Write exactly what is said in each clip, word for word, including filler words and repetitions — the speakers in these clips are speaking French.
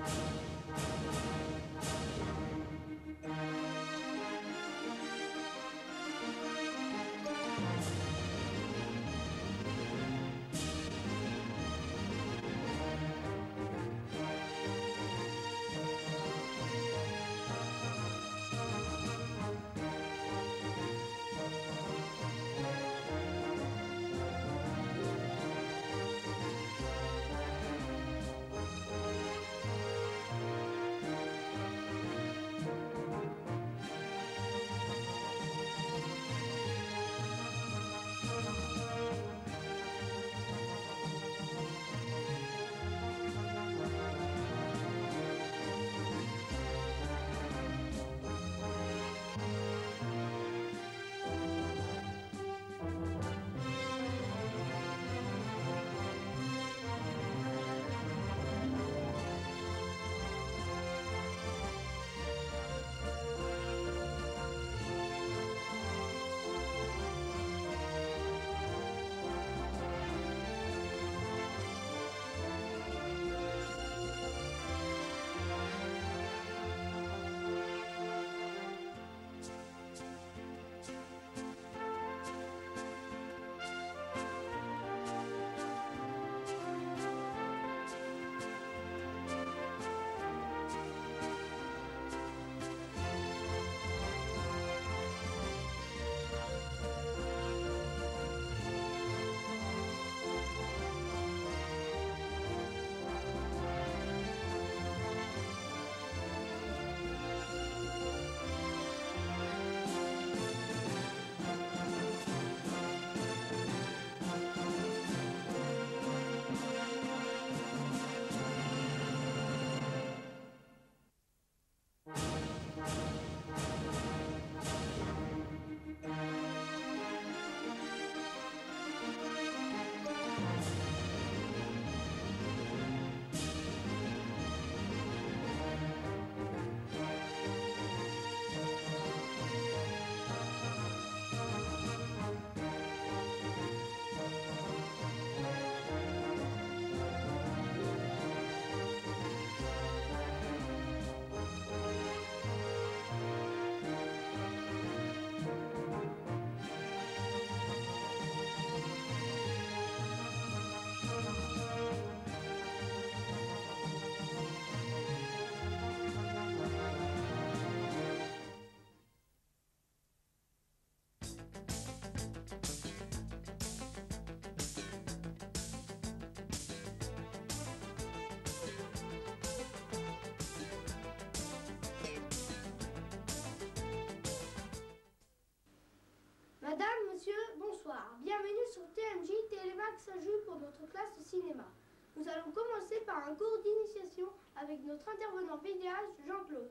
Madame, monsieur, bonsoir. Bienvenue sur T M J Télémax Saint-Jules pour notre classe de cinéma. Nous allons commencer par un cours d'initiation avec notre intervenant vidéaste Jean-Claude.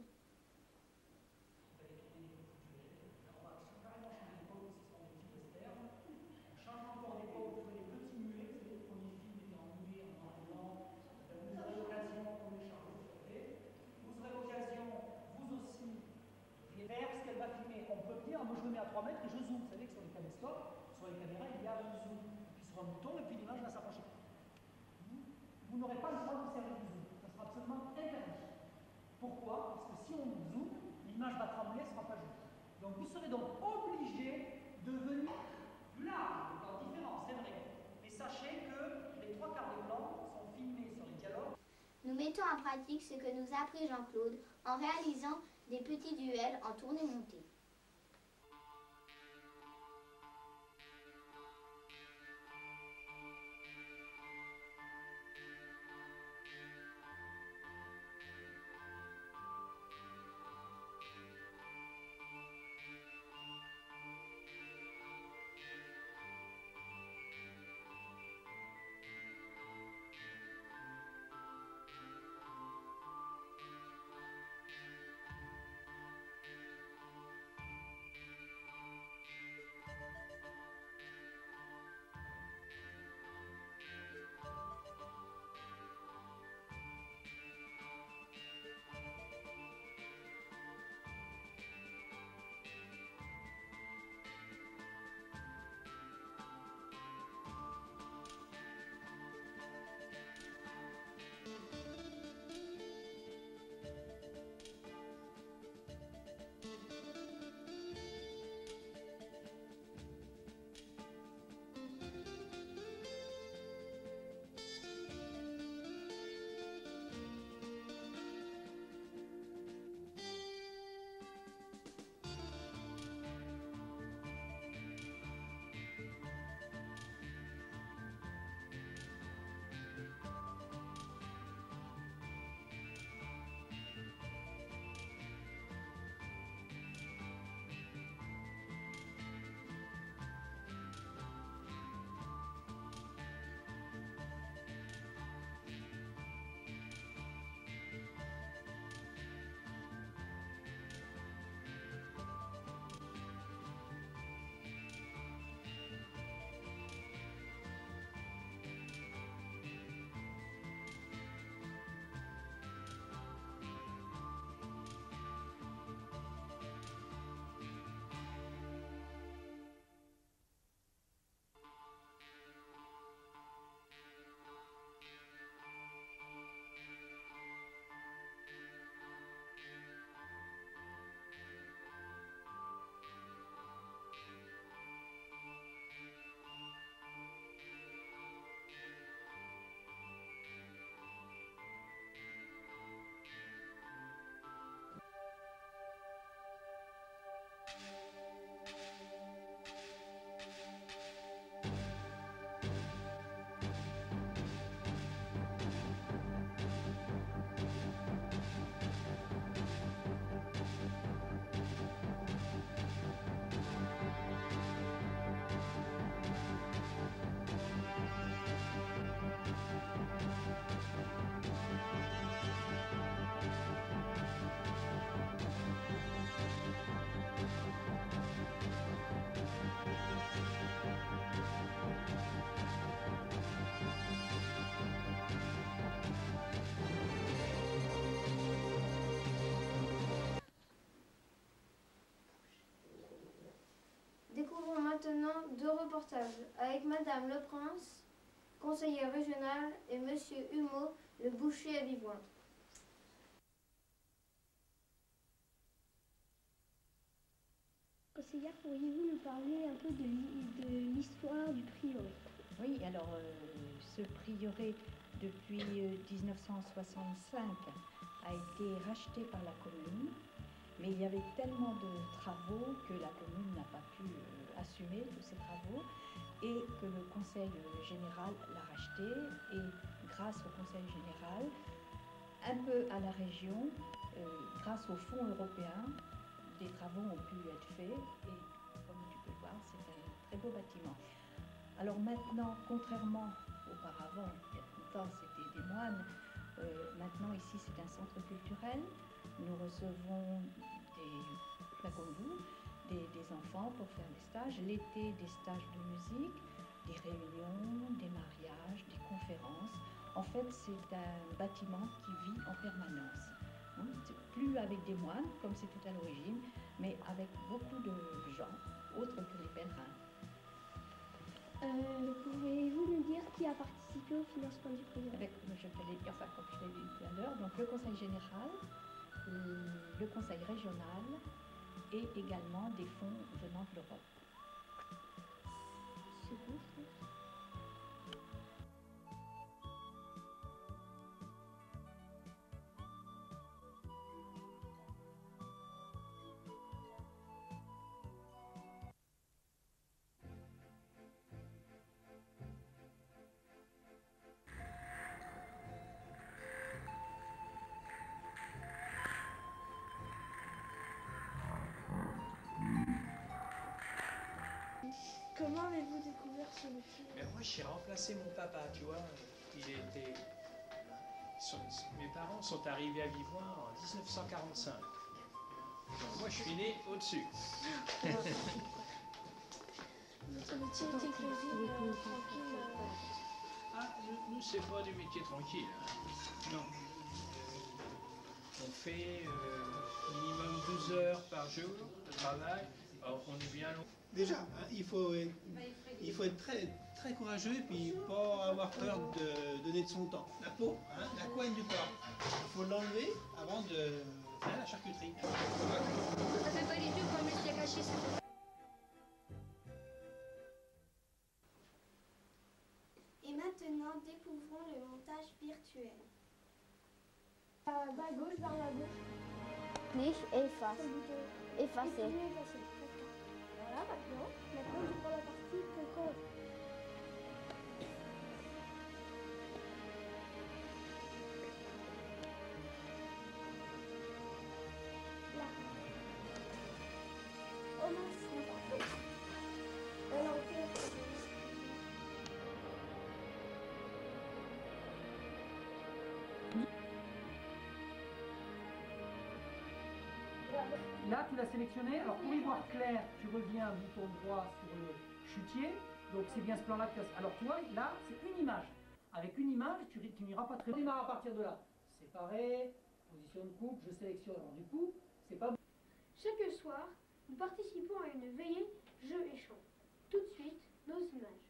Ce qu'elle va filmer, on peut dire, moi je me mets à trois mètres et je zoome. Vous savez que sur les caméscopes, sur les caméras, il y a un zoom. Puis sur un bouton et puis l'image va s'approcher. Vous, vous n'aurez pas le droit de servir du zoom. Ça sera absolument interdit. Pourquoi? Parce que si on zoom, l'image va trembler, elle ne sera pas jolie. Donc vous serez donc obligé de venir plus large, dans différents, c'est vrai. Mais sachez que les trois quarts des plans sont filmés sur les dialogues. Nous mettons en pratique ce que nous a appris Jean-Claude en réalisant des petits duels en tournée-montée. de reportage avec Madame Le Prince, conseillère régionale, et Monsieur Humeau, le boucher à Vivoin. Conseillère, pourriez-vous nous parler un peu de l'histoire du prieuré? Oui, alors euh, ce prieuré, depuis euh, mille neuf cent soixante-cinq, a été racheté par la commune, mais il y avait tellement de travaux que la commune n'a pas pu euh, assumer tous ces travaux et que le conseil général l'a racheté, et grâce au conseil général, un peu à la région, euh, grâce aux fonds européens, des travaux ont pu être faits et comme tu peux voir, c'est un très beau bâtiment. Alors maintenant, contrairement auparavant, il y a longtemps c'était des moines, euh, maintenant ici c'est un centre culturel. Nous recevons des, là comme vous, des, des enfants pour faire des stages. L'été, des stages de musique, des réunions, des mariages, des conférences. En fait, c'est un bâtiment qui vit en permanence. Hein, c'est plus avec des moines, comme c'était à l'origine, mais avec beaucoup de gens, autres que les pèlerins. Euh, Pouvez-vous nous dire qui a participé au financement du projet? Avec, je te l'ai dit, enfin, comme je l'ai dit tout à l'heure, donc le conseil général, le conseil régional et également des fonds venant de l'Europe. C'est bon, ça. Comment avez-vous découvert ce métier? Mais moi, j'ai remplacé mon papa, tu vois. Il était... son- Mes parents sont arrivés à Vivoin en mille neuf cent quarante-cinq. Donc moi, je suis né au-dessus. Votre métier est éclairé, euh, tranquille. euh, Ah, nous, nous, c'est pas du métier tranquille. hein. Non. On fait euh, minimum douze heures par jour de travail. Alors, on est bien long. Déjà, hein, il, faut être, il faut être très, très courageux et puis pas avoir peur de donner de son temps. La peau, hein, la coigne du porc, il faut l'enlever avant de faire la charcuterie. Ça fait pas du tout comme le chien caché, ça. Et maintenant, découvrons le montage virtuel. À bas gauche, vers la gauche. Clique et efface. Sur le bouton. Effacer. Et puis, effacer. Voilà, maintenant. Maintenant, je prends la partie que quand. Là. Oh mince, c'est parfait. Alors, ok. Là, tu l'as sélectionné. Alors, pour y voir clair, tu reviens bouton droit sur le chutier. Donc, c'est bien ce plan-là que tu as. Alors, tu vois, là, c'est une image. Avec une image, tu, tu n'iras pas très loin. On démarre à partir de là. Séparé, position de coupe, je sélectionne. Alors, du coup, c'est pas... Chaque soir, nous participons à une veillée jeux et chants. Tout de suite, nos images.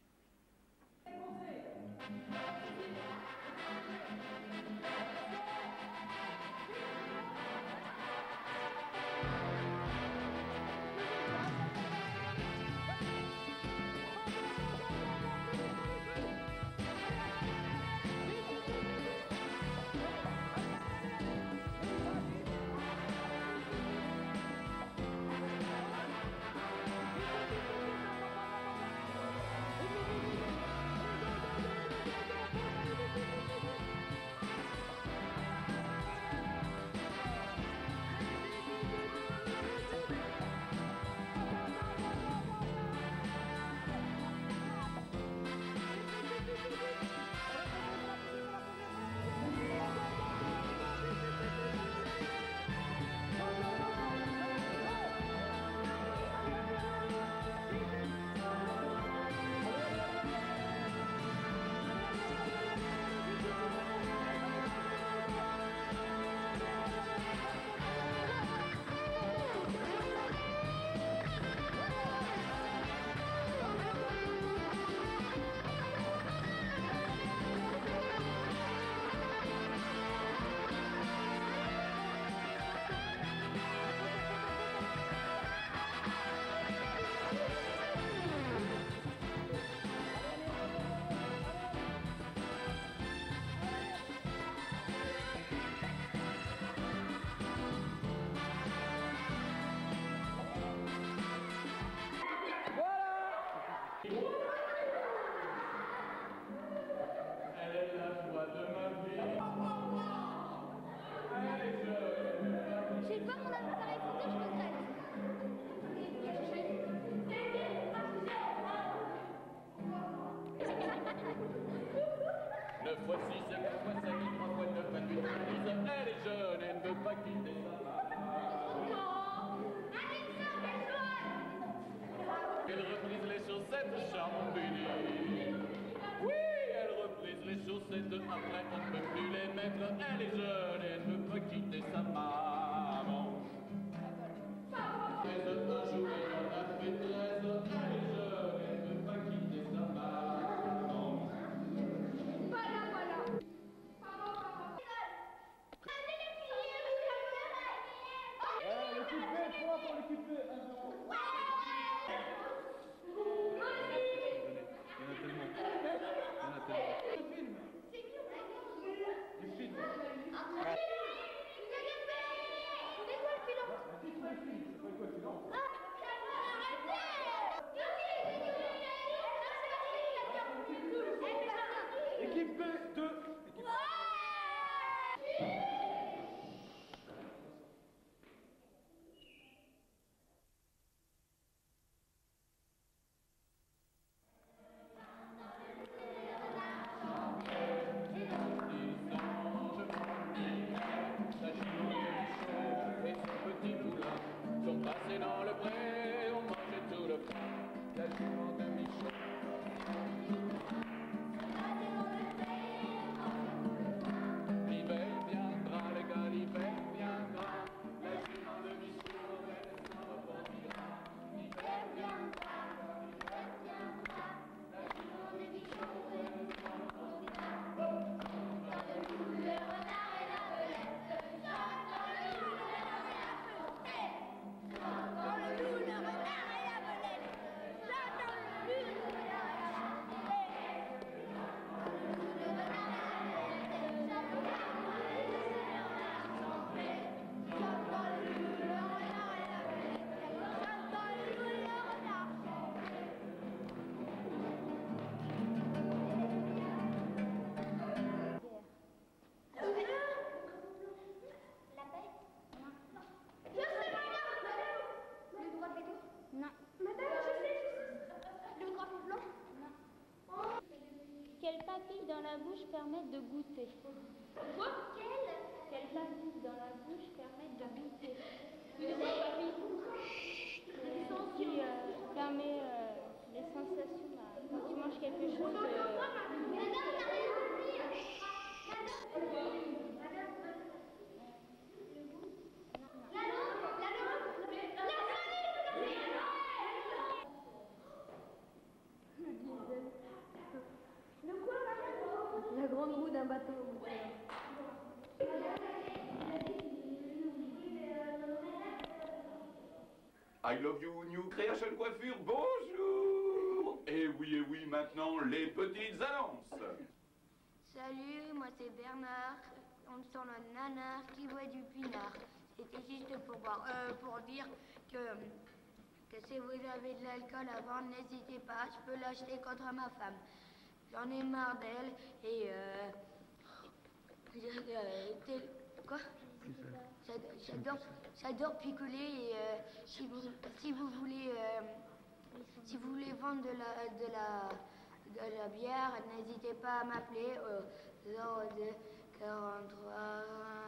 françaises, après on ne peut plus les mettre, elle est jeune, elle ne peut quitter sa maman. treize, un jour elle en a fait treize, elle est jeune, elle ne peut pas quitter sa maman. Voilà, voilà. L'équipe B, trois pour l'équipe B, un zéro. Équipe B, deux. Sont passés dans le pré, on mangeait tout le pain, la jument de Michel. L'hiver viendra, les gars, l'hiver viendra, la jument de Michel, elle s'en repentira. L'hiver viendra, l'hiver viendra, la jument de Michel, elle s'en repentira. Dans le loup, le renard et la belette, chante dans le loup, le renard et la belette. Dans le loup, le renard et la belette. Chante dans le loup, le renard et la belette. Dans le loup, le renard et la belette. Chante dans le loup, Chante dans le loup, le renard et la belette. Chante dans le loup, le renard. La paix? Non. Je sais, madame. Le droit de veto? Non. Madame, je sais, je sais. Le droit au blanc? Non. Quelle papille dans la bouche permet de goûter? Quoi? Quelle? Quelle papille dans la bouche permet de goûter? Une papille qui euh, permet euh, les sensations là, quand tu manges quelque chose. euh, Madame, t'as rien compris. La langue, la langue, la salive, La grande roue d'un bateau. I love you, New Creation Coiffure, bonjour! Et oui, et oui, maintenant, les petites annonces. Salut, moi c'est Bernard. On me sent le nanar qui boit du pinard. C'était juste pour boire, euh, pour dire que, que si vous avez de l'alcool à vendre, n'hésitez pas, je peux l'acheter contre ma femme. J'en ai marre d'elle et euh, euh, tel- quoi? J'ad- J'adore, j'adore picoler et euh, si vous, si vous voulez, euh, si vous voulez vendre de la, de la, de la bière, n'hésitez pas à m'appeler au zéro deux quarante-trois.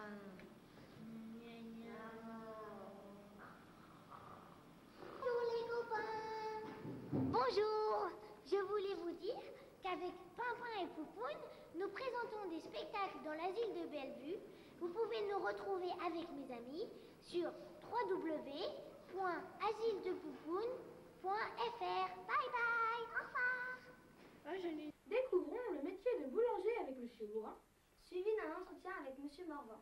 Bonjour les copains. Bonjour. Je voulais vous dire qu'avec Pimpin et Poupoune, nous présentons des spectacles dans l'asile de Bellevue. Vous pouvez nous retrouver avec mes amis sur w w w point asile de poupoune point f r. Bye bye. Au revoir. Découvrons le métier de boulanger avec Monsieur Bourrin, suivi d'un entretien avec Monsieur Morvan.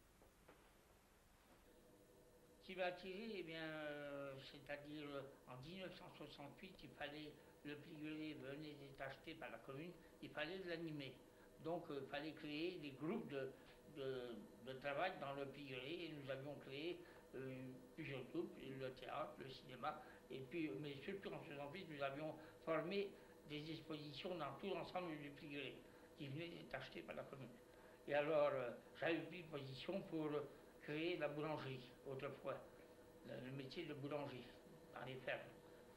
Qui va attirer, eh bien, euh, c'est-à-dire euh, en mille neuf cent soixante-huit, il fallait, le pliguelet venait d'être acheté par la commune, il fallait l'animer. Donc euh, il fallait créer des groupes de, de, de travail dans le pliguelet et nous avions créé euh, plusieurs groupes, le théâtre, le cinéma, et puis, mais surtout en soixante-huit, nous avions formé des expositions dans tout l'ensemble du pliguelet qui venait d'être acheté par la commune. Et alors, euh, j'avais pris position pour euh, créer la boulangerie, autrefois, le, le métier de boulanger dans les fermes.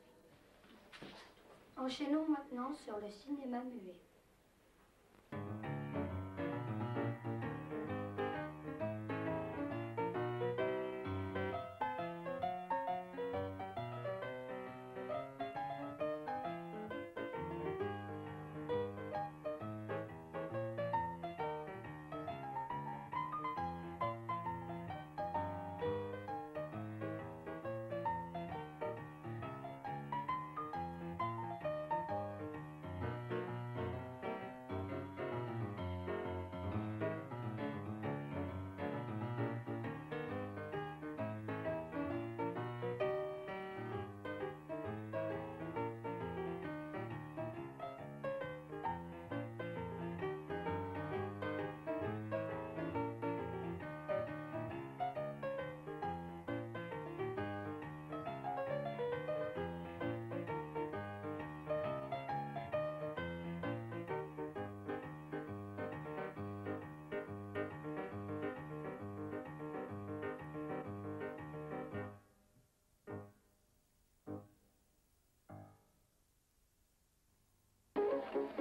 Enchaînons maintenant sur le cinéma muet.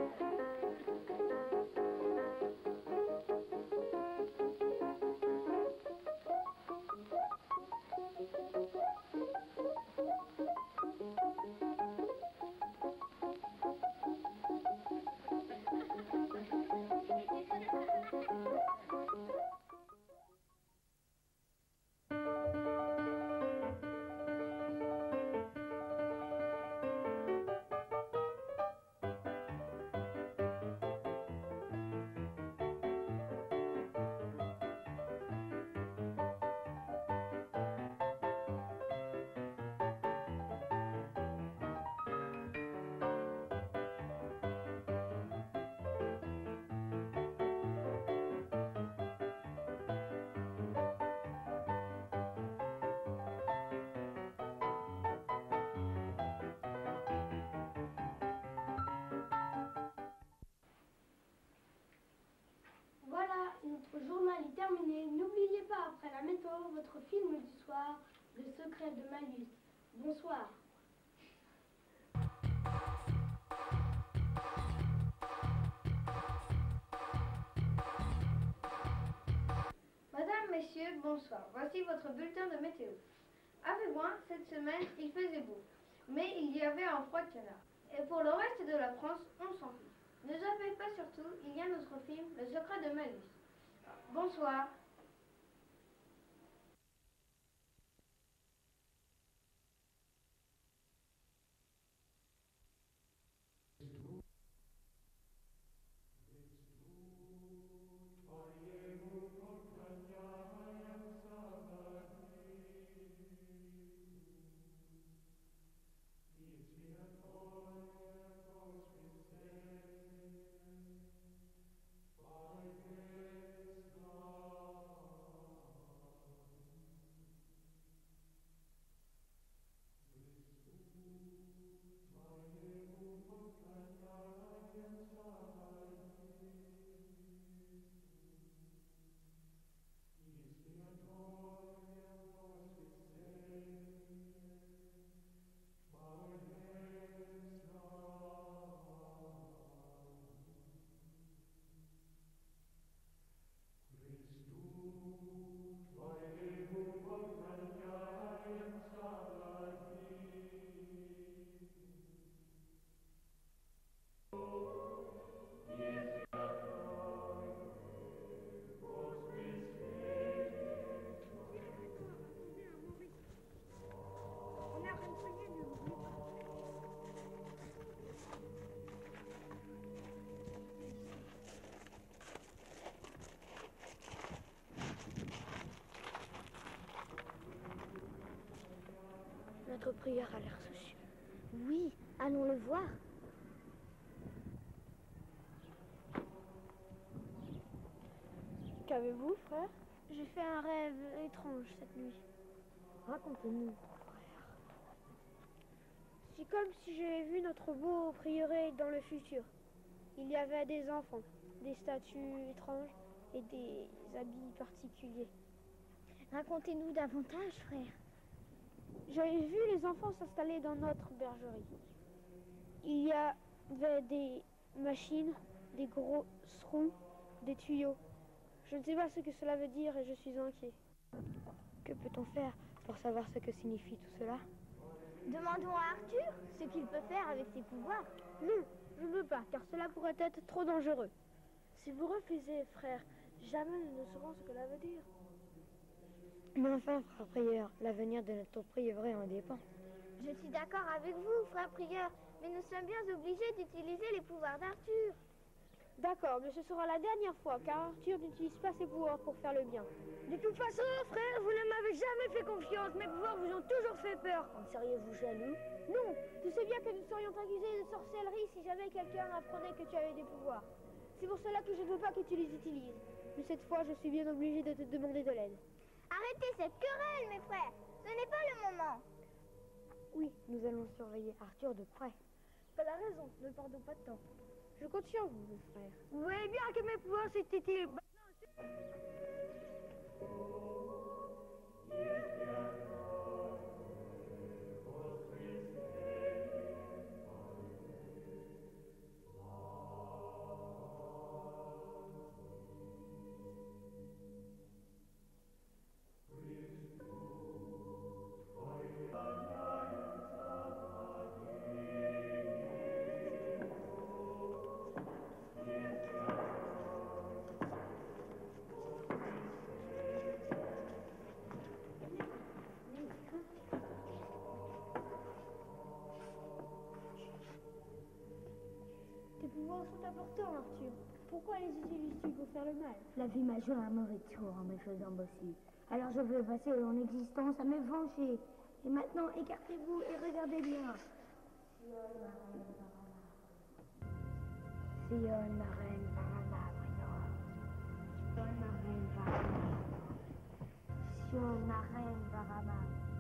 Voilà, notre journal est terminé. N'oubliez pas, après la météo, votre film du soir, Le secret de Malus. Bonsoir. Madame, messieurs, bonsoir. Voici votre bulletin de météo. À Végoin, cette semaine, il faisait beau, mais il y avait un froid canard. Et pour le reste de la France, on s'en fout. Ne zappez pas surtout, il y a notre film Le secret de Malus. Bonsoir. Notre prieur a l'air soucieux. Oui, allons le voir. Qu'avez-vous, frère? J'ai fait un rêve étrange cette nuit. Racontez-nous, frère. C'est comme si j'avais vu notre beau prieuré dans le futur. Il y avait des enfants, des statues étranges et des habits particuliers. Racontez-nous davantage, frère. J'avais vu les enfants s'installer dans notre bergerie. Il y avait des machines, des grosses roues, des tuyaux. Je ne sais pas ce que cela veut dire et je suis inquiet. Que peut-on faire pour savoir ce que signifie tout cela? Demandons à Arthur ce qu'il peut faire avec ses pouvoirs. Non, je ne veux pas, car cela pourrait être trop dangereux. Si vous refusez, frère, jamais nous ne saurons ce que cela veut dire. Mais enfin, frère prieur, l'avenir de notre prieuré en dépend. Je suis d'accord avec vous, frère prieur, mais nous sommes bien obligés d'utiliser les pouvoirs d'Arthur. D'accord, mais ce sera la dernière fois, car Arthur n'utilise pas ses pouvoirs pour faire le bien. De toute façon, frère, vous ne m'avez jamais fait confiance. Mes pouvoirs vous ont toujours fait peur. En seriez-vous jaloux? Non, tu sais bien que nous serions accusés de sorcellerie si jamais quelqu'un apprenait que tu avais des pouvoirs. C'est pour cela que je ne veux pas que tu les utilises. Mais cette fois, je suis bien obligé de te demander de l'aide. Arrêtez cette querelle, mes frères. Ce n'est pas le moment. Oui, nous allons surveiller Arthur de près. Tu as la raison, ne perdons pas de temps. Je compte sur vous, mes frères. Vous voyez bien que mes pouvoirs c'était... pouvoirs sont importants, Arthur. Pourquoi les utilises-tu pour faire le mal? La vie m'a joué un mauvais tour en me faisant bosser. Alors je veux passer mon existence à me venger. Et maintenant, écartez-vous et regardez bien. Sion, ma reine, Varama, Sion, ma reine, Varama. Sion, ma reine, Varama.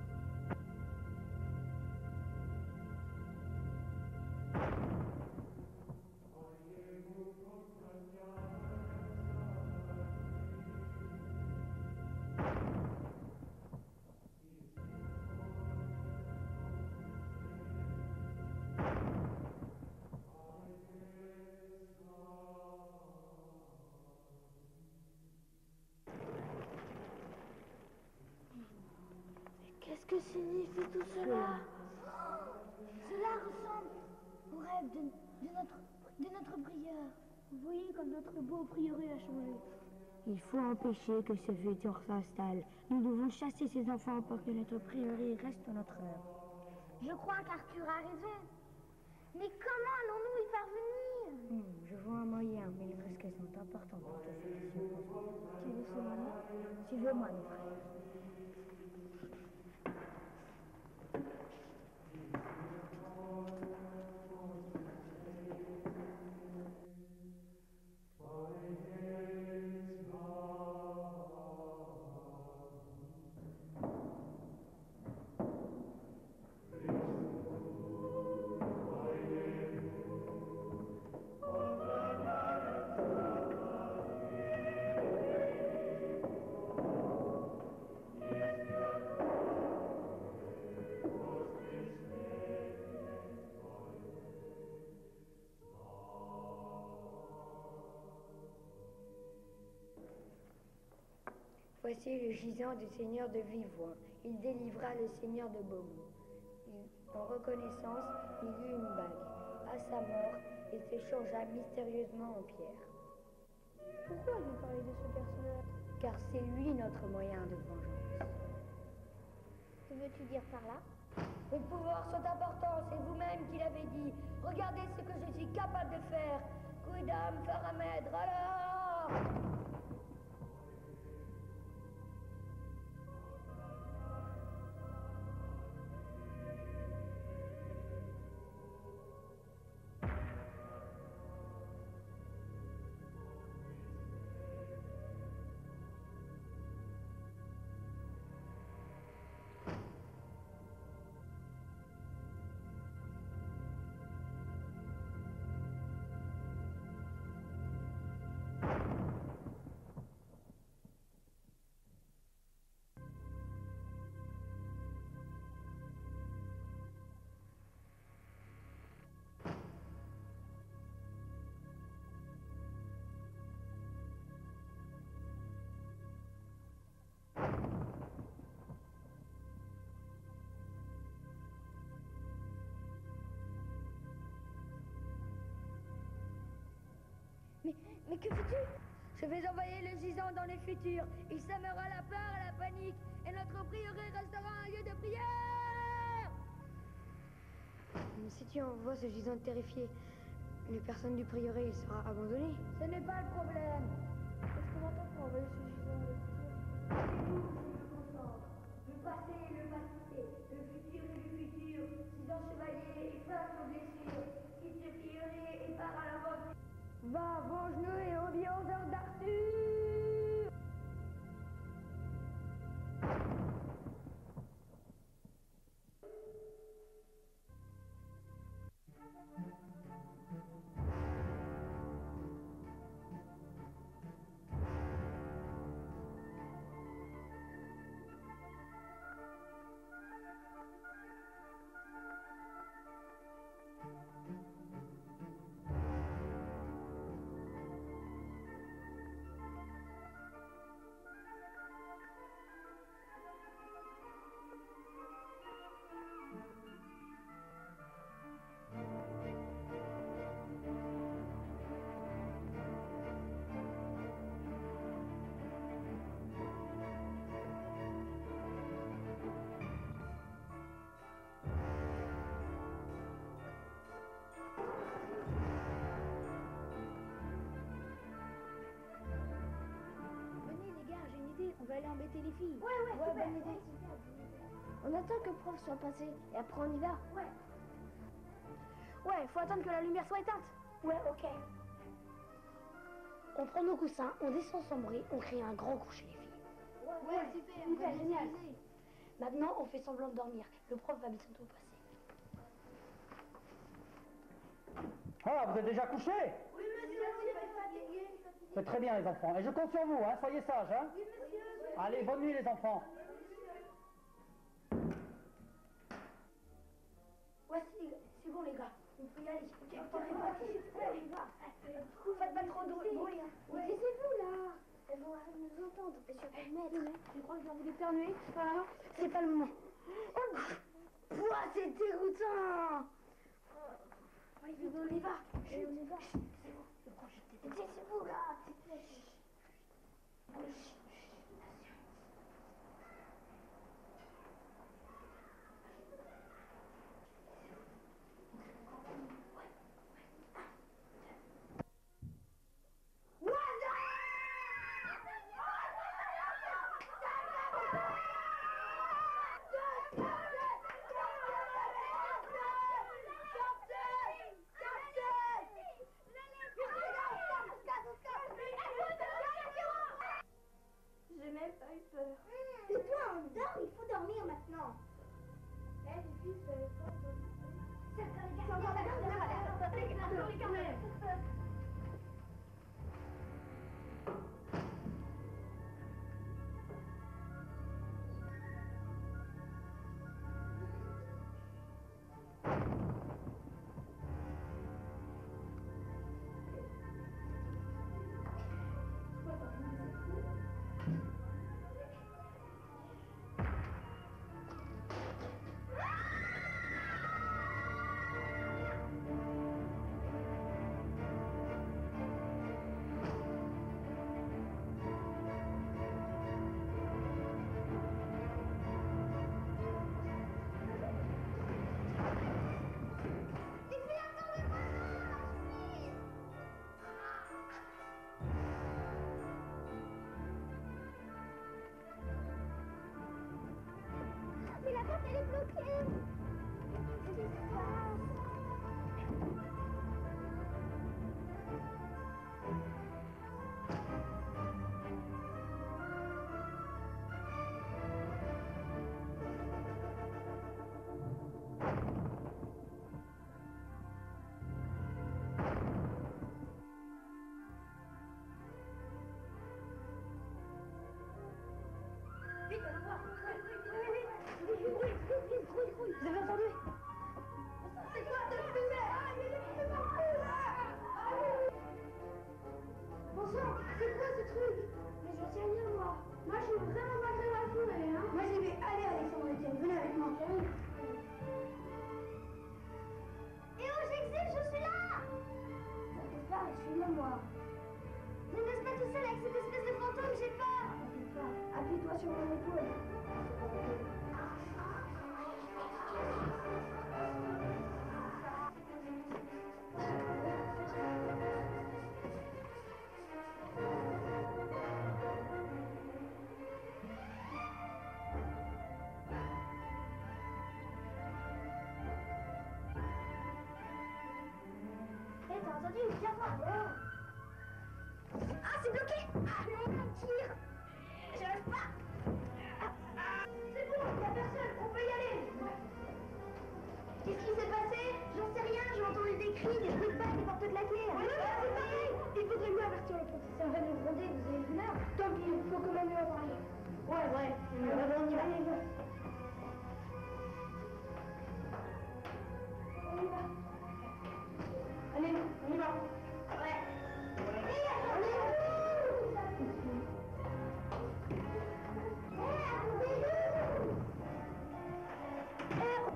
Qu'est-ce que signifie tout cela? Cela ressemble au rêve de, de, notre, de notre prieur. Vous voyez comme notre beau prieuré a changé. Il faut empêcher que ce futur s'installe. Nous devons chasser ces enfants pour que notre prieuré reste notre œuvre. Je crois qu'Arthur a raison. Mais comment allons-nous y parvenir? Hmm, je vois un moyen, mais les risques sont importants pour tous ceux qui sont posés. Quel est ce moyen? Suivez-moi, mes frères. Voici le gisant du seigneur de Vivois. Il délivra le seigneur de Beaumont. Il, en reconnaissance, il eut une bague. À sa mort, il se changea mystérieusement en pierre. Pourquoi vous parlez de ce personnage? Car c'est lui notre moyen de vengeance. Que veux-tu dire par là? Les pouvoirs sont importants, c'est vous-même qui l'avez dit. Regardez ce que je suis capable de faire. Quidam Faramèdre, alors! Mais, mais que fais-tu? Je vais envoyer le gisant dans le futur. Il sèmera la peur et la panique. Et notre prieuré restera un lieu de prière. Mais si tu envoies ce gisant terrifié, les personnes du prieuré, il sera abandonné. Ce n'est pas le problème. Qu'est-ce qu'on entend pour envoyer ce gisant dans le futur? C'est nous qui nous concentre. Le passé et le passé. Le futur et le futur. Gisant chevalier, efface nos blessures. Quitte le prieuré et part à l'aventure. Va, venge-nous et obéis aux ordres d'Arthur! embêter les filles. Ouais, ouais, Ouais, super, bonne idée. ouais, super. On attend que le prof soit passé et après on y va. Ouais. Ouais, faut attendre que la lumière soit éteinte. Ouais, ok. On prend nos coussins, on descend sans bruit, on crée un grand coucher les filles. Ouais, Ouais, super, super, bonne génial. idée. Maintenant, on fait semblant de dormir. Le prof va bientôt passer. Ah, vous êtes déjà couchés? Oui, monsieur, on est fatigué. C'est très bien, les enfants. Et je compte sur vous, hein, soyez sages, hein. Oui, monsieur. Allez, bonne nuit, les enfants. Voici, c'est bon les gars, on peut y aller. Ok, attendez, voici, les gars. Faites pas trop de bruit. Hein. Mais taisez-vous là. Elles vont nous entendre. Et sur le mettre. Je crois que j'ai envie d'éternuer. Ah, c'est pas le moment. Oh, pouah, c'est dégoûtant. Allez, on y va. Allez, on y va. C'est bon, le prof, je t'ai dit. Taisez-vous là. J'ai même pas eu peur. Tais-toi, on dort, il faut dormir maintenant. Eh, les filles, vous avez peur de... C'est encore les garçons, c'est encore les garçons. Mais la porte, elle est bloquée. Qu'est-ce qui se passe? Vite, allons voir. Oui, oui, oui. Vous avez entendu? C'est quoi cette fumée? Ah, il y a des fumées partout là. Ah oui. Bon sang, c'est quoi ce truc? Mais j'en sais rien moi. Moi je suis vraiment pas très rassurée, hein. Moi j'y vais. Allez, Alexandre Etienne, venez avec moi. Eh oh, j'existe, je suis là. T'inquiète pas, je suis là moi. Ne me laisse pas tout seul avec cette espèce de fantôme, j'ai peur. T'inquiète pas, appuie-toi sur mon épaule. Eh, t'as entendu? Viens voir. Ah, c'est bloqué. Ah, tire. J'arrive pas. Ah, ah. C'est bon, il n'y a personne, on peut y aller. Qu'est-ce qui s'est passé? J'en sais rien, j'ai entendu des cris, des bruits de pas, des portes claquées. Oui, oui, c'est pareil. Il faudrait mieux avertir le professeur et nous gronder, vous avez vu l'heure. Tant pis, il faut quand même lui en parler. Ouais, ouais, on y va. On y va. On y va. Allez, on y va. Ouais. Hé, attendez-vous! Hé, attendez-vous! Hé,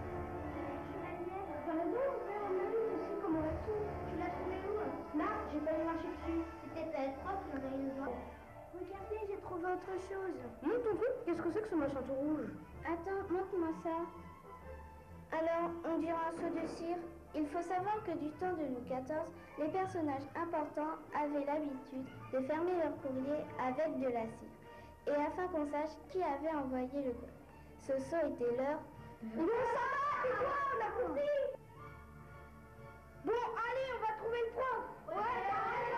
T'as raison, père, mais oui, je sais comment elle trouve. tu l'as trouvé où? Là, j'ai pas allé marcher dessus. C'est peut-être à être propre, il y en a une autre. Regardez, j'ai trouvé autre chose. Montre ton truc. Qu'est-ce que c'est que ce machin tout rouge? Attends, montre-moi ça. Alors, on dirait un seau de cire. Il faut savoir que du temps de Louis quatorze, les personnages importants avaient l'habitude de fermer leur courrier avec de la cire. et afin qu'on sache qui avait envoyé le coup. Ce saut était l'heure. Bon, ça va, c'est quoi? On a compris. Bon, allez, on va trouver le prof. Ouais, ouais,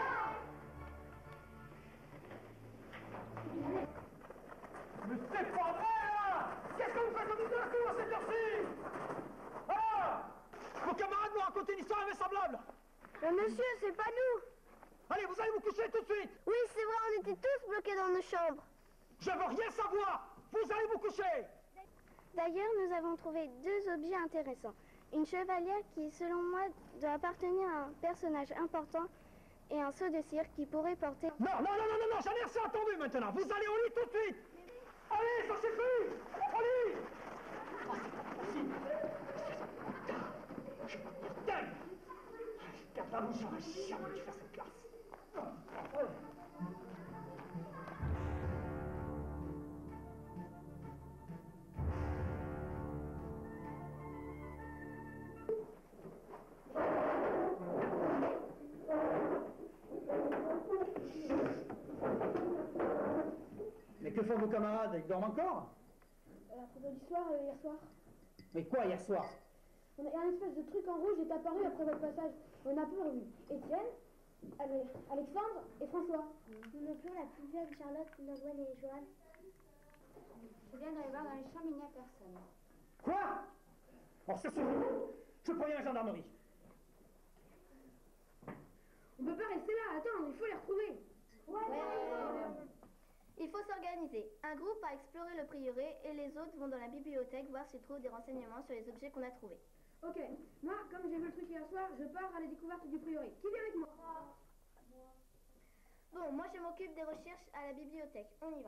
Mais c'est pas vrai, là! Qu'est-ce que vous faites au milieu de la cour à cette heure-ci? Ah! Vos camarades m'ont raconté une histoire invraisemblable! Mais monsieur, c'est pas nous. Allez, vous allez vous coucher tout de suite! Oui, c'est vrai, on était tous bloqués dans nos chambres. Je veux rien savoir! Vous allez vous coucher! D'ailleurs, nous avons trouvé deux objets intéressants. Une chevalière qui, selon moi, doit appartenir à un personnage important et un seau de cire qui pourrait porter... Non, non, non, non, non, non, j'en ai assez entendu maintenant! Vous allez au lit tout de suite! Allez, ça suffit! Au lit! Oh, c'est pas possible! Je vais me dire dingue! Garde la bouche, j'aurais jamais dû faire cette classe! Mais que font vos camarades? Ils dorment encore? À propos du soir, euh, hier soir. Mais quoi hier soir? On a un espèce de truc en rouge est apparu après votre passage. On a peur, oui. Étienne, Ale- Alexandre et François. Nous appelons la plus vieille Charlotte, Nolwenn et Joanne. Je viens d'aller voir dans les chambres, il n'y a personne. Quoi? Oh, ça suffit! Je préviens la gendarmerie. On peut pas rester là, attends, il faut les retrouver. Ouais. Il faut s'organiser. Un groupe a exploré le prieuré et les autres vont dans la bibliothèque voir s'ils trouvent des renseignements sur les objets qu'on a trouvés. Ok, moi, comme j'ai vu le truc hier soir, je pars à la découverte du prieuré. Qui vient avec moi? Bon, moi je m'occupe des recherches à la bibliothèque. On y va.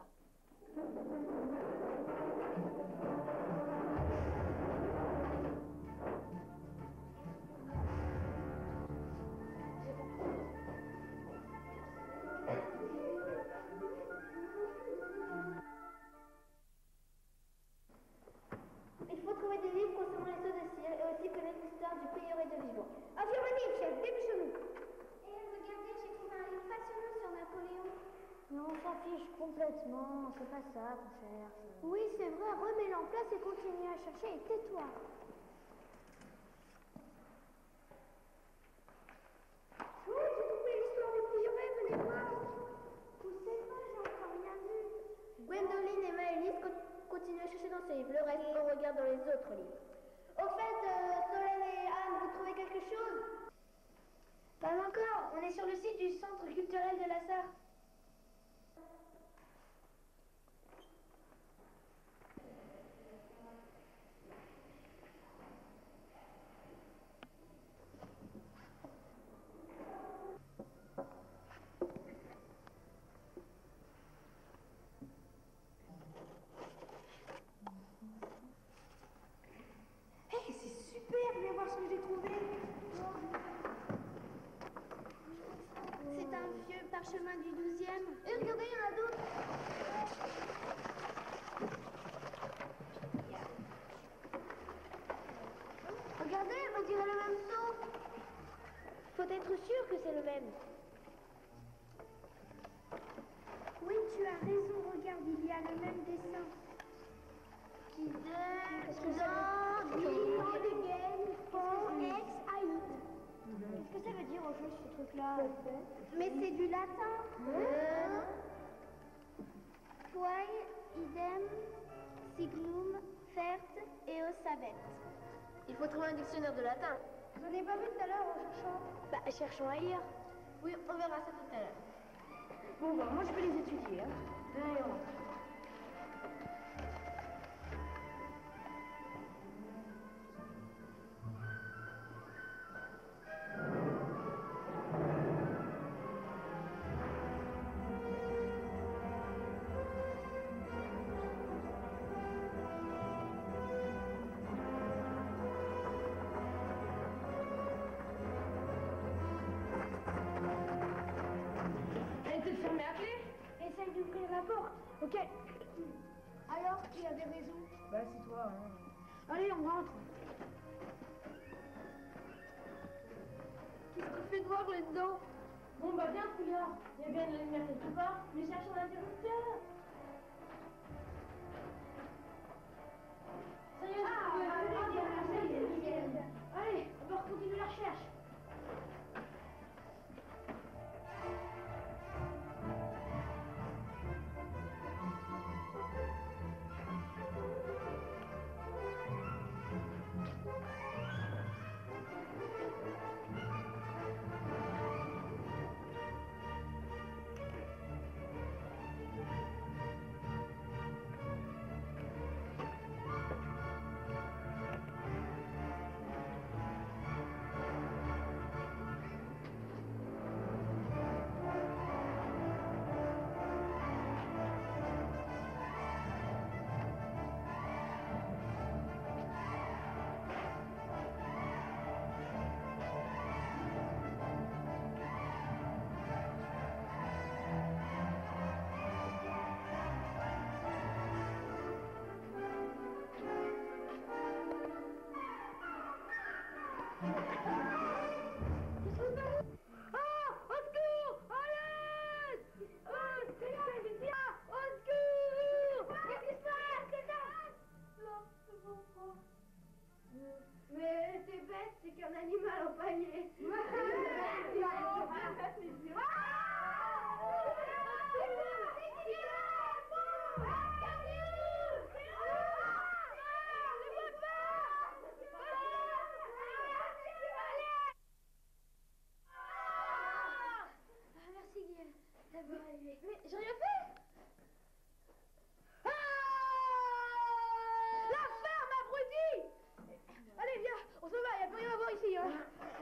Il faut trouver des livres concernant les seaux de cire et aussi connaître l'histoire du prieuré de Vivant. Affirmatif, chef, dépêchez-nous. Et regardez, j'ai trouvé un livre passionnant sur Napoléon. Mais on s'en fiche complètement, c'est pas ça qu'on cherche. Oui, c'est vrai, remets-le en place et continue à chercher et tais-toi. Oh, j'ai trouvé l'histoire du prieuré, venez voir. Poussez pas, j'ai encore rien vu. Gwendoline et Maëlys co- continuent à chercher dans ces livres. Le reste, on regarde dans les autres livres. Au fait, euh, Solène et Anne, vous trouvez quelque chose? Pas encore. On est sur le site du Centre culturel de la Sarre. Hé, c'est super, viens voir ce que j'ai trouvé. C'est un vieux parchemin du douzième. Et regardez, il y en a d'autres. Regardez, on dirait le même sceau. Faut être sûr que c'est le même. Oui, tu as raison, regarde, il y a le même dessin. Qui donne, dans, Qu'est-ce que ça veut dire au jeu ce truc-là? mais c'est du latin. Euh... Quae, idem, signum, fert, eo sabet. Il faut trouver un dictionnaire de latin. J'en ai pas vu tout à l'heure en cherchant. Bah, cherchons ailleurs. Oui, on verra ça tout à l'heure. Bon, bah, moi je vais les étudier. Hein. Allez, on va. Essaye d'ouvrir la porte. Ok. Alors, qui avait raison? Bah, c'est toi. Hein. Allez, on rentre. Qu'est-ce qu'il fait noir là-dedans? Bon, bah, viens, couillard. Il y a bien de la lumière quelque part. Mais cherche l'interrupteur. Mais t'es bête, c'est qu'un animal empaillé. Merci Guillaume d'avoir arrivé. Mais j'ai rien fait. La ferme, abruti! Allez, viens, on se va, il n'y a plus rien à voir ici. Hein.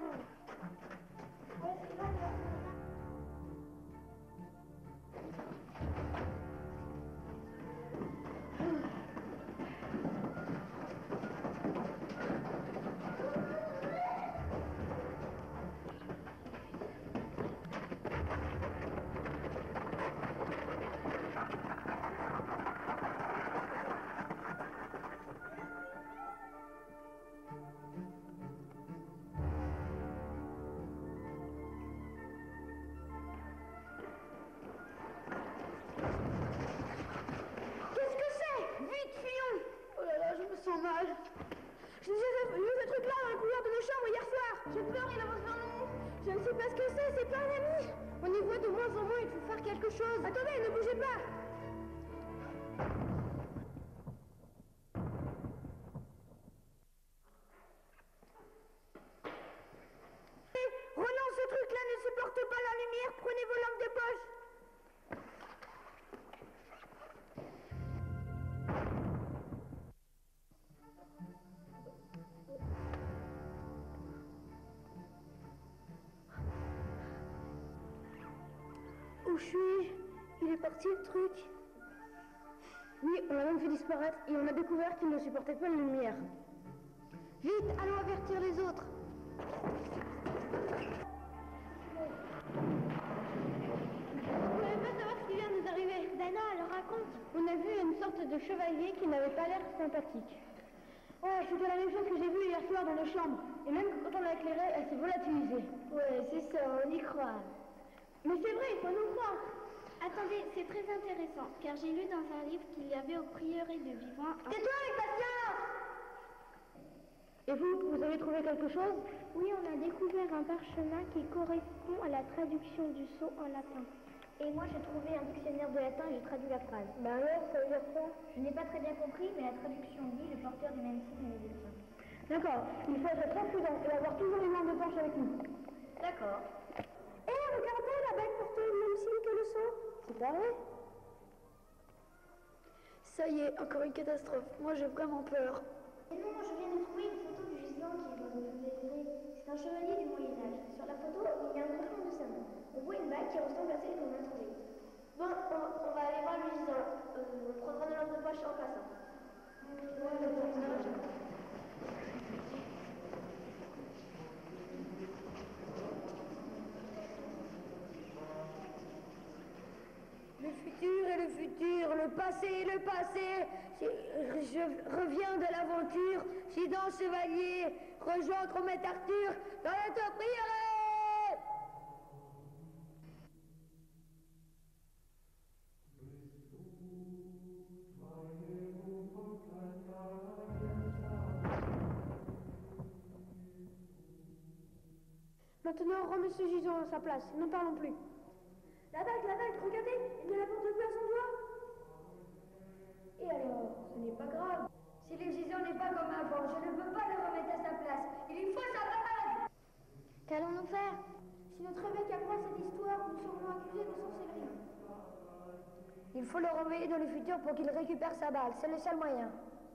Mal. Je vu ce truc-là dans le couloir de nos chambres hier soir. J'ai peur, il avance vers nous. Je ne sais pas ce que c'est, c'est pas un ami. On y voit de moins en moins, il faut faire quelque chose. Attendez, ne bougez pas. Roland, ce truc-là ne supporte pas la lumière. Prenez vos lampes de poche. Où je suis? Il est parti le truc. Oui, on l'a même fait disparaître et on a découvert qu'il ne supportait pas la lumière. Vite, allons avertir les autres. Vous ne pouvez pas savoir ce qui vient de nous arriver. Dana, alors raconte. On a vu une sorte de chevalier qui n'avait pas l'air sympathique. Ouais, c'était la même chose que j'ai vu hier soir dans nos chambres. Et même quand on l'a éclairée, elle s'est volatilisée. Ouais, c'est ça, on y croit. Mais c'est vrai, il faut nous croire. Attendez, c'est très intéressant, car j'ai lu dans un livre qu'il y avait au prieuré de Vivant un... Tais-toi avec patience! Et vous, vous avez trouvé quelque chose? Oui, on a découvert un parchemin qui correspond à la traduction du sceau en latin. Et moi, j'ai trouvé un dictionnaire de latin et j'ai traduit la phrase. Ben alors, ça veut dire quoi? Je n'ai pas très bien compris, mais la traduction dit le porteur du même signe et des saints. D'accord, il faut être très prudent et avoir toujours une lampe de poche avec nous. D'accord. Hé, hey, regardez, la bête porte le même signe que le sceau. C'est pas vrai? Ça y est, encore une catastrophe. Moi, j'ai vraiment peur. Et non, je viens de trouver une photo du gisant qui va nous éclairer. C'est un chevalier du Moyen-Âge. Sur la photo, il y a un cochon de sa main. On voit une bague qui ressemble à celle qu'on a trouvée. Bon, on, on va aller voir le gisant. Euh, on prendra nos lampes de poche en passant. Ouais, le personnage. Le futur et le futur, le passé et le passé. Je reviens de l'aventure, Gisant chevalier, rejoins Chromette Arthur dans la tour prieuré. Maintenant, remets ce gisant à sa place, n'en parlons plus. La bague, la bague, regardez, il ne la porte plus à son doigt. Et alors, ce n'est pas grave. Si le gisant n'est pas comme avant, je ne peux pas le remettre à sa place. Il lui faut sa bague. Qu'allons-nous faire? Si notre évêque apprend cette histoire, nous serons accusés de sorcellerie. Il faut le renvoyer dans le futur pour qu'il récupère sa bague, c'est le seul moyen.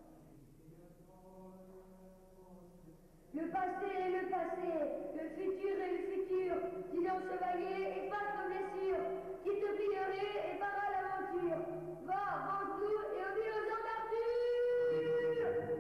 Le passé est le passé, le futur est le futur. Gisant chevalier, efface nos blessures. Quitte le prieuré et pars à l'aventure. Va, venge-nous et obéis aux gens d'Arthur.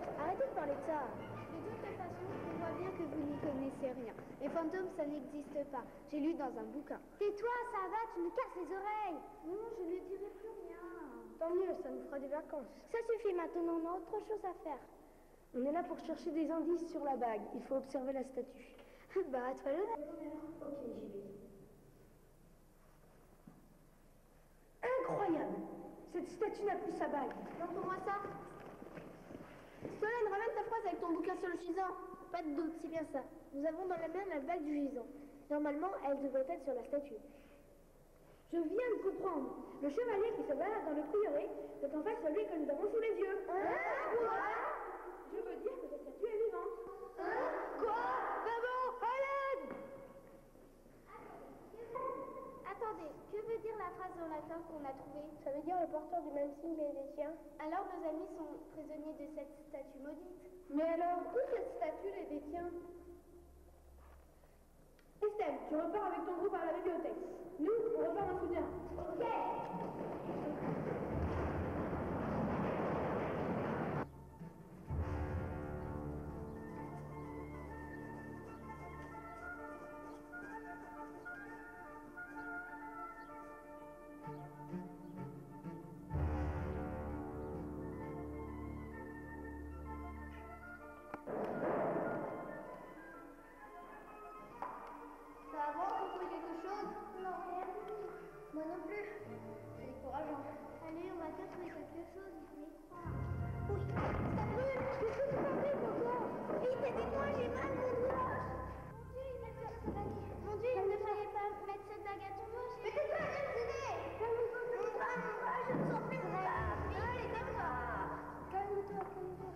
Arrêtez de parler de ça. De toute façon, on voit bien que vous n'y connaissez rien. Les fantômes, ça n'existe pas. J'ai lu dans un bouquin. Tais-toi, ça va, tu me casses les oreilles. Non, je ne dirai plus rien. Tant mieux, ça nous fera des vacances. Ça suffit maintenant, on a autre chose à faire. On est là pour chercher des indices sur la bague. Il faut observer la statue. Bah, à toi le Ok, j'y vais. Incroyable! Cette statue n'a plus sa bague. Montre-moi ça. Solène, ramène ta phrase avec ton bouquin sur le gisant. Pas de doute, c'est bien ça. Nous avons dans la main la bague du gisant. Normalement, elle devrait être sur la statue. Je viens de comprendre. Le chevalier qui se balade dans le prieuré, c'est en fait celui que nous avons sous les yeux. Hein? Quoi? Je veux dire que cette statue est vivante. Hein? Quoi? Maman, à l'aide! Attendez, que veut dire la phrase en latin qu'on a trouvée? Ça veut dire le porteur du même signe et des tiens. Alors nos amis sont prisonniers de cette statue maudite. Mais alors, où cette statue les détient? Estelle, tu repars avec ton groupe à la bibliothèque. Nous, on repart en soutien. Ok. Ça va, vous trouvez quelque chose? Non, rien du tout. Moi non plus. C'est décourageant. Allez, on va bien trouver quelque chose, il faut y croire. Oui, ça brûle. Qu'est-ce que tu m'as fait, Coco? Vite, aidez-moi, j'ai mal mon doigt. Mon Dieu, il a peur, ça va aller. Mon Dieu, il ne fallait pas mettre cette bague à ton doigt. Mais tais-toi, viens me aider. Calme-toi, mon bras, mon bras, je ne sens plus mon bras. Vite, aidez-moi. Calme-toi, calme-toi.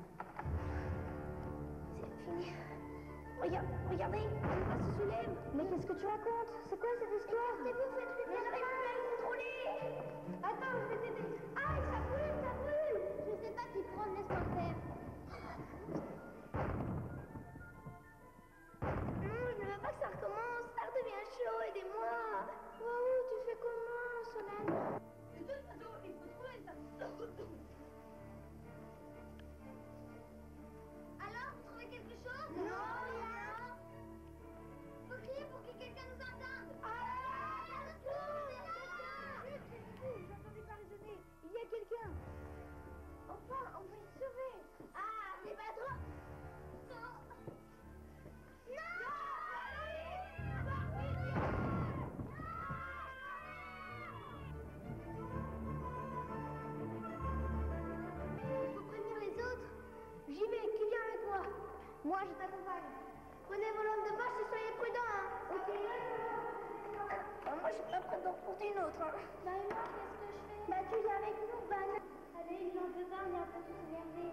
C'est fini. Regarde, regardez, mon bras se soulève. Mais qu'est-ce que tu racontes? C'est quoi cette histoire? Écoutez-vous, faites lumière, j'arrive plus à le contrôler. Attends, je vais t'aider. Ah, ça brûle, ça brûle. Je sais pas qui prendre, laisse-moi le faire. Non, je ne veux pas que ça recommence. Ça redevient chaud, aidez-moi. Waouh, tu fais comment, Solène? De toute façon, il faut trouver ça. Alors, vous trouvez quelque chose? Non, rien. Faut crier pour que quelqu'un nous entende. Ah, au secours, c'est là. J'entendais pas résonner. Il y a quelqu'un. Enfin, on va y sauver. Ah, c'est pas trop. Non. Non. Il faut prévenir les autres. J'y vais, qui vient avec moi? Moi, je t'accompagne. Prenez vos lampes de poche et soyez prudents, hein. Ok. Ah, moi, je suis pas prête d'en porter une autre. Hein. Bah, et moi, qu'est-ce que je fais? Bah, tu viens avec nous, Van. Allez, une lampe de bain, on est un peu tous énervés.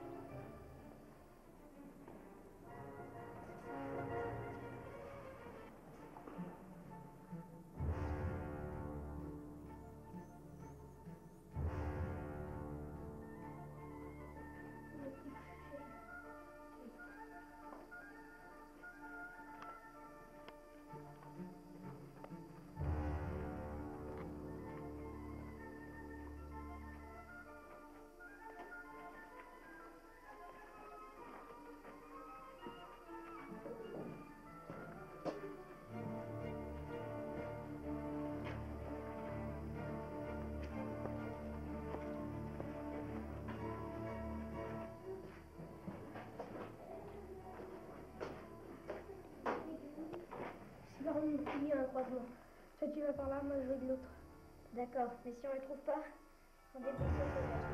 C'est par où il y a un croisement. Toi, tu vas par là, moi, je vais de l'autre. D'accord, mais si on le trouve pas, on dépose le sauvage.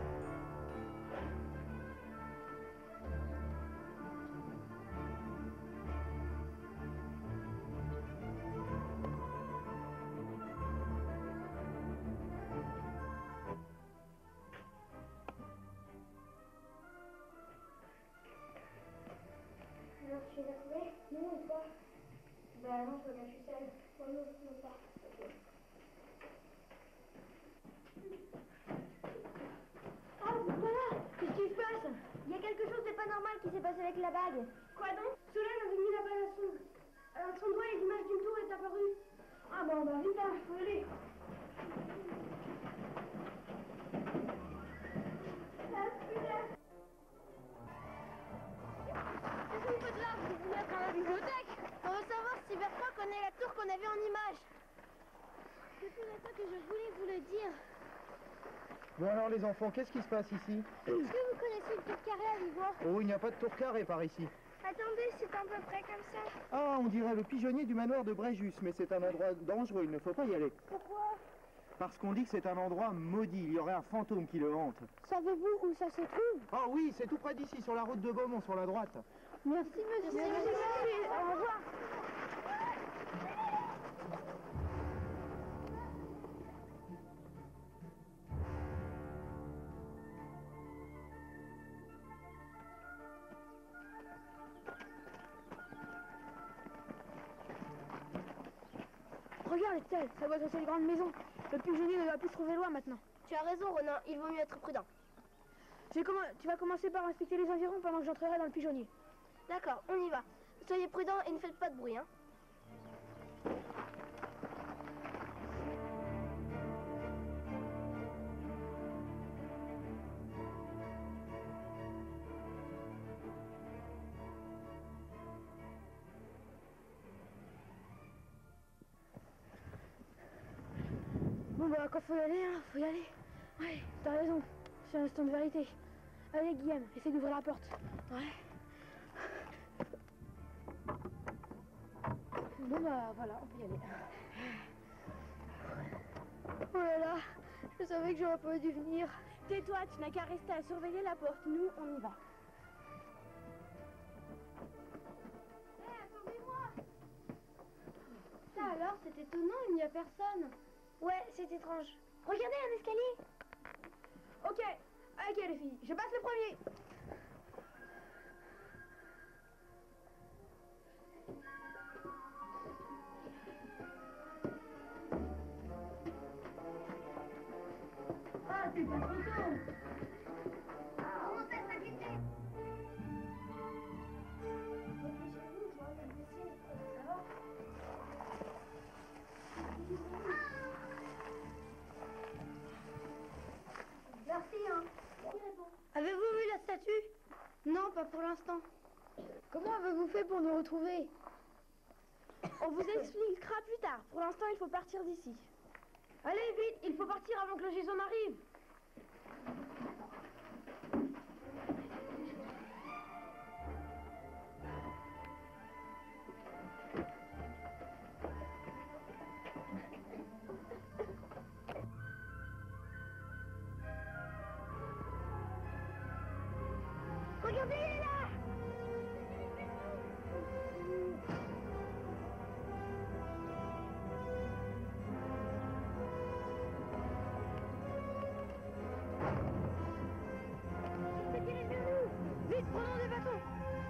Alors, tu es arrivé? Non, ou pas? Bah non, je regarde, je suis seule. Moi, non, non pas. Ok. Ah, voilà! Qu'est-ce qui se passe? Il y a quelque chose de pas normal qui s'est passé avec la bague. Quoi donc? Solène avait mis la balle à son... À son doigt et l'image d'une tour est apparue. Ah bah on va vite là, faut y aller. Ah, putain. en avez en image. C'est pour ça que je voulais vous le dire. Bon alors les enfants, qu'est-ce qui se passe ici? Est-ce que vous connaissez le tour carré à Livoire? Oh, il n'y a pas de tour carré par ici. Attendez, c'est à peu près comme ça. Ah, on dirait le pigeonnier du manoir de Bréjus, mais c'est un endroit dangereux, il ne faut pas y aller. Pourquoi? Parce qu'on dit que c'est un endroit maudit, il y aurait un fantôme qui le hante. Savez-vous où ça se trouve? Ah oui, c'est tout près d'ici, sur la route de Beaumont, sur la droite. Merci monsieur. Merci, monsieur. Au revoir. Regarde, Estelle, ça doit être cette grande maison. Le pigeonnier ne va plus se trouver loin maintenant. Tu as raison, Ronin, il vaut mieux être prudent. Tu vas commencer par inspecter les environs pendant que j'entrerai dans le pigeonnier. D'accord, on y va. Soyez prudents et ne faites pas de bruit, hein. Bon bah quand faut y aller, hein, faut y aller. Ouais, t'as raison, c'est un instant de vérité. Allez Guillaume, essaie d'ouvrir la porte. Ouais. Bon bah voilà, on peut y aller. Oh là là, je savais que j'aurais pas dû venir. Tais-toi, tu n'as qu'à rester à surveiller la porte. Nous, on y va. Hé, hey, attendez-moi. Ça alors, c'est étonnant, il n'y a personne. Ouais, c'est étrange. Regardez un escalier. Ok, ok les filles, je passe le premier. Ah, c'est pas trop tôt. Comment ça s'inquiéter? Merci, hein. Avez-vous vu la statue? Non, pas pour l'instant. Comment avez-vous fait pour nous retrouver? On vous expliquera plus tard. Pour l'instant, il faut partir d'ici. Allez, vite, il faut partir avant que le Jason arrive. Regardez, il est là! C'est qu'il est vers nous. Vite, prenons des bâtons.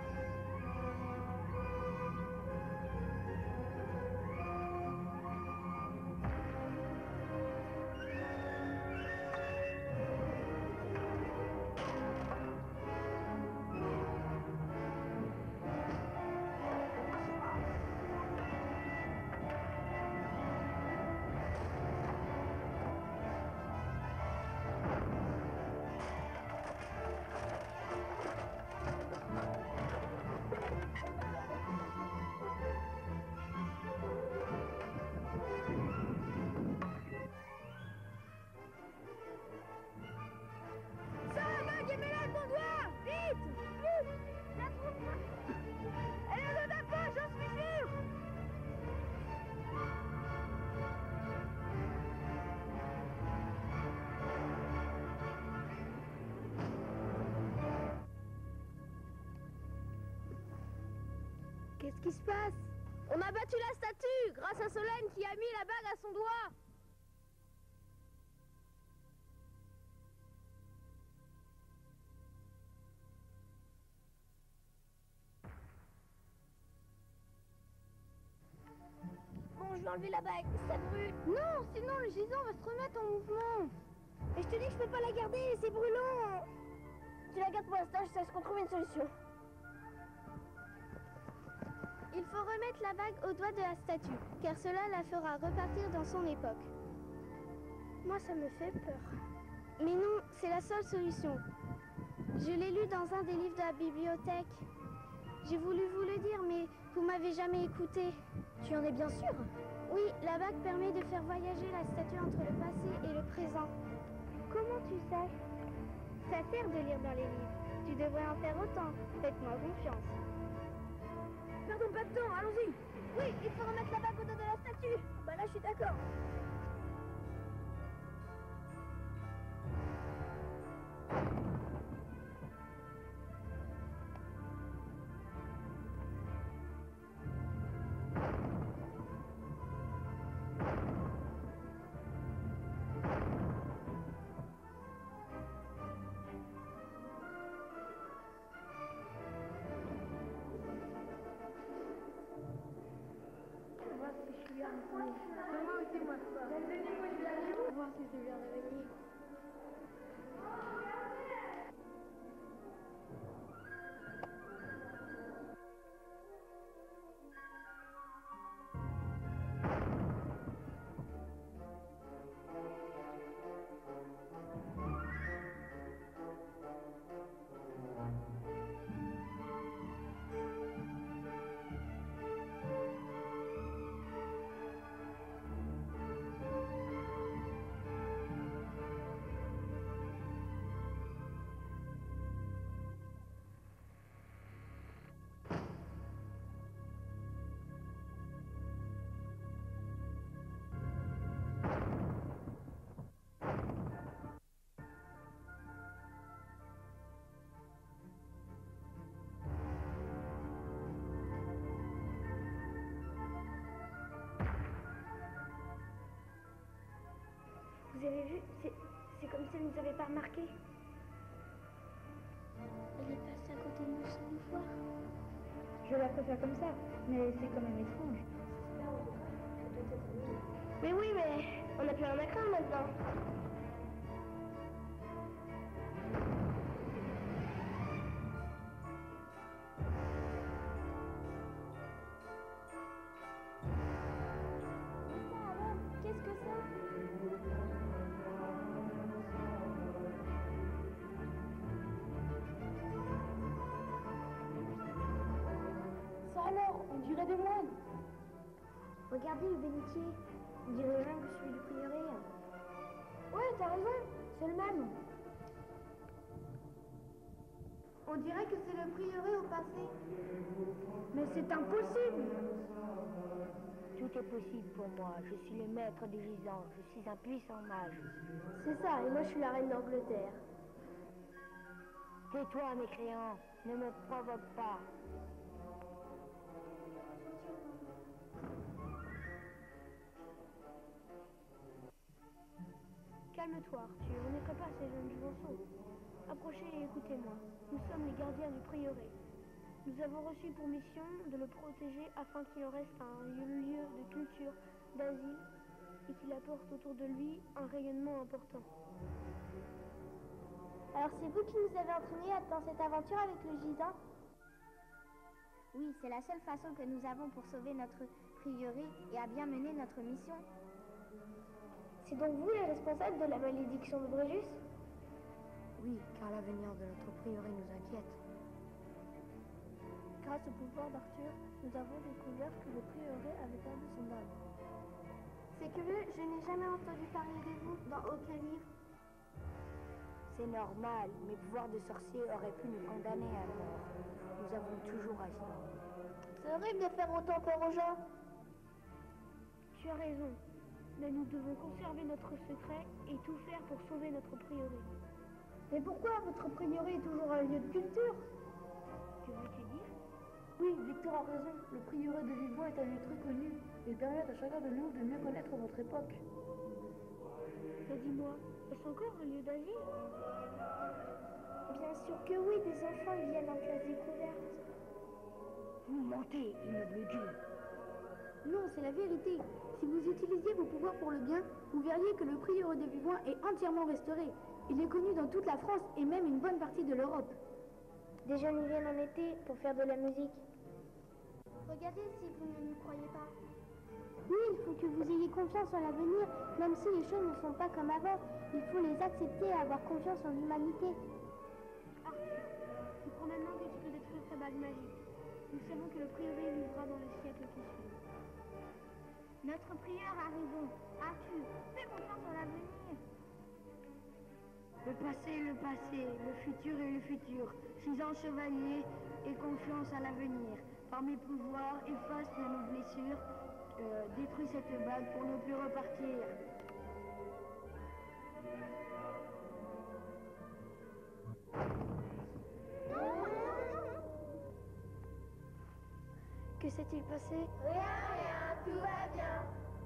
Qu'est-ce qui se passe? On a battu la statue grâce à Solène qui a mis la bague à son doigt. Bon, je vais enlever la bague, ça brûle. Non, sinon le gisant va se remettre en mouvement. Et je te dis que je peux pas la garder, c'est brûlant. Tu la gardes pour l'instant, je sais qu'on trouve une solution. Il faut remettre la bague au doigt de la statue, car cela la fera repartir dans son époque. Moi, ça me fait peur. Mais non, c'est la seule solution. Je l'ai lu dans un des livres de la bibliothèque. J'ai voulu vous le dire, mais vous m'avez jamais écouté. Tu en es bien sûr? Oui, la bague permet de faire voyager la statue entre le passé et le présent. Comment tu sais? Ça sert de lire dans les livres. Tu devrais en faire autant. Faites-moi confiance. Perdons pas de temps, allons-y. Oui, il faut remettre la bague au dos de la statue. Bah là, je suis d'accord. Moi aussi, moi. On va voir si c'est bien réveillé. Vous avez vu? C'est comme si elle ne nous avait pas remarqué. Elle est passée à côté de nous sans nous voir. Je la préfère comme ça, mais c'est quand même étrange. Mais oui, mais on n'a plus rien à craindre maintenant. Qu'est-ce que c'est? Ça alors, on dirait des moines. Regardez le bénitier. On dirait même que celui du prieuré. Ouais, t'as raison, c'est le même. On dirait que c'est le prieuré au passé. Mais c'est impossible. Tout est possible pour moi. Je suis le maître des gisants. Je suis un puissant mage. C'est ça, et moi je suis la reine d'Angleterre. Tais-toi, mécréant. Ne me provoque pas. Calme-toi, Arthur, on n'écoute pas ces jeunes jouvenceaux. Approchez et écoutez-moi. Nous sommes les gardiens du prieuré. Nous avons reçu pour mission de le protéger afin qu'il en reste un lieu de culture, d'asile, et qu'il apporte autour de lui un rayonnement important. Alors c'est vous qui nous avez entraînés dans cette aventure avec le gisant? Oui, c'est la seule façon que nous avons pour sauver notre prieuré et à bien mener notre mission. C'est donc vous les responsables de la malédiction de Bréjus? Oui, car l'avenir de notre prieuré nous inquiète. Grâce au pouvoir d'Arthur, nous avons découvert que le prieuré avait perdu son âme. C'est curieux, je n'ai jamais entendu parler de vous dans aucun livre. C'est normal, mes pouvoirs de sorcier auraient pu nous condamner à mort. Nous avons toujours agi. C'est horrible de faire autant peur aux gens. Tu as raison, mais nous devons conserver notre secret et tout faire pour sauver notre prieuré. Mais pourquoi votre prieuré est toujours un lieu de culture? Que veux-tu dire? Oui, Victor a raison. Le prieuré de Vivebois est un lieu très connu. Il permet à chacun de nous de mieux connaître votre époque. Mais dis-moi, est-ce encore un lieu d'asile? Bien sûr que oui, des enfants y viennent en classe découverte. Vous mentez, immeuble Dieu. Non, c'est la vérité. Si vous utilisiez vos pouvoirs pour le bien, vous verriez que le prieuré de Vivebois est entièrement restauré. Il est connu dans toute la France et même une bonne partie de l'Europe. Des jeunes y viennent en été pour faire de la musique. Regardez si vous ne nous croyez pas. Oui, il faut que vous ayez confiance en l'avenir, même si les choses ne sont pas comme avant. Il faut les accepter et avoir confiance en l'humanité. Arthur, tu prends maintenant que tu peux détruire ta bague magique. Nous savons que le prieuré vivra dans les siècles qui suivent. Notre prieur arrivons. Arthur, fais confiance en l'avenir. Le passé est le passé, le futur est le futur. Six ans chevalier et confiance à l'avenir. Par mes pouvoirs, efface de nos blessures, euh, détruis cette bague pour ne plus repartir. Que s'est-il passé? Rien, rien, tout va bien.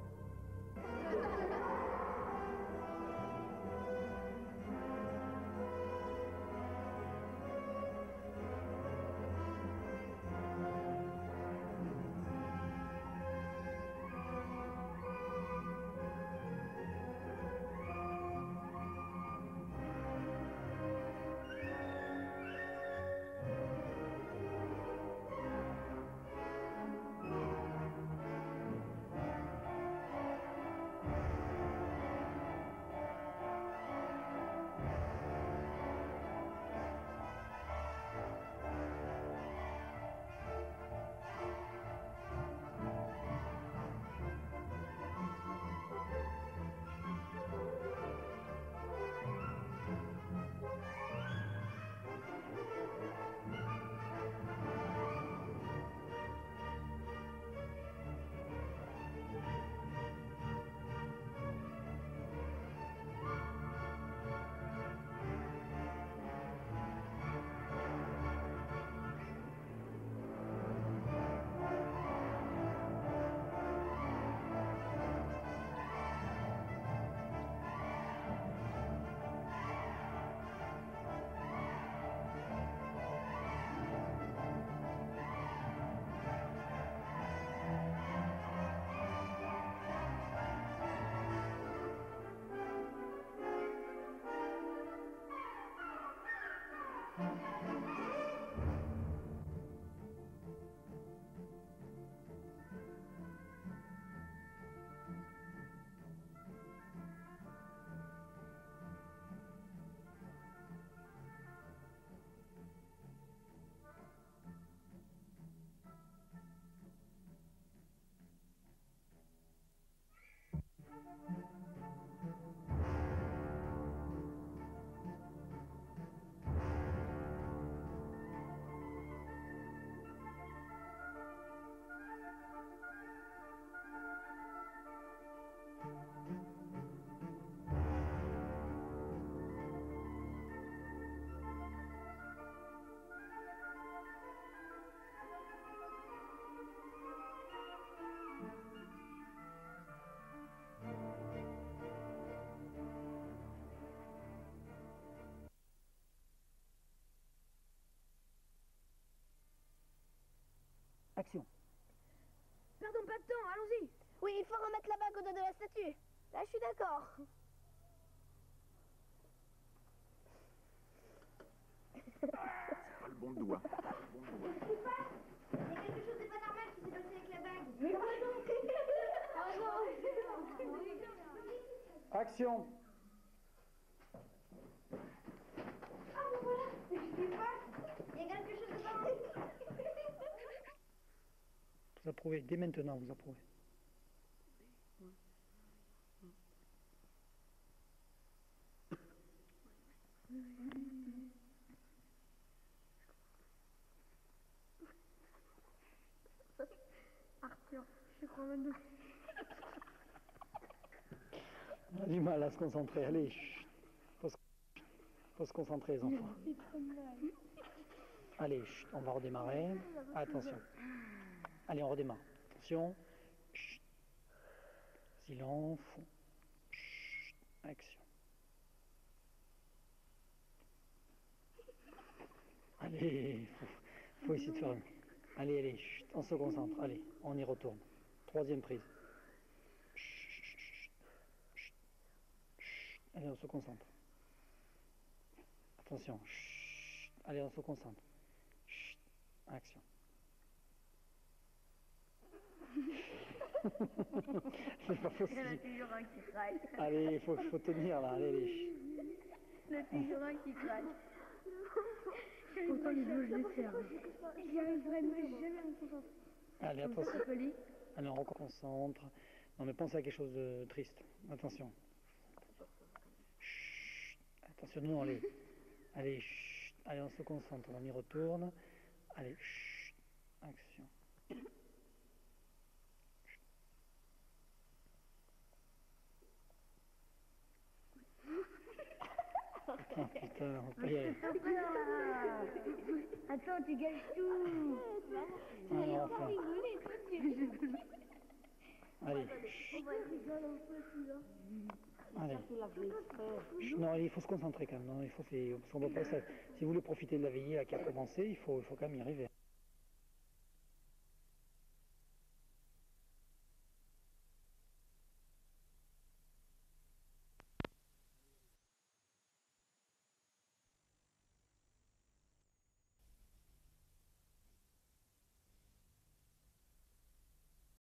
Action. Pardon, pas de temps, allons-y. Oui, il faut remettre la bague au dos de la statue. Là, je suis d'accord. C'est pas le bon doigt. Pas le bon doigt. Il y a quelque chose de pas normal qui s'est passé avec la bague. Mais Action. Ah, bon voilà, je sais pas. Il y a quelque chose de pas normal. Vous approuvez, dès maintenant vous approuvez. Arthur, je crois même. On a du mal à se concentrer, allez, chut. Faut se, faut se concentrer les enfants. Allez, chut, on va redémarrer. Attention. Allez, on redémarre. Attention. Chut. Silence. Chut. Action. Allez, faut, faut essayer de faire. Allez, allez, chut, on se concentre. Allez, on y retourne. Troisième prise. Chut, chut, chut, chut. Allez, on se concentre. Attention. Chut. Allez, on se concentre. Chut. Action. C'est pas possible. Il y en a toujours un qui craque. Allez, il faut, faut tenir là. Allez, allez. Il y en a toujours un qui craque. Pourtant, les deux, je les ferme. J'y arriverai jamais à me concentrer. Allez, attention. Allez, on reconcentre. Non, mais pensez à quelque chose de triste. Attention. Chut. Attention, nous, allez. Allez, chut. Allez, on se concentre, on y retourne. Allez, chut. Action. Oh putain, on peut y aller. Attends, tu gâches tout. Alors, enfin. Allez. Allez. Chut, non, il faut se concentrer quand même. Non, il faut, parce qu'on peut pas, ça, si vous voulez profiter de la veillée là, qui a commencé, il faut, il faut quand même y arriver.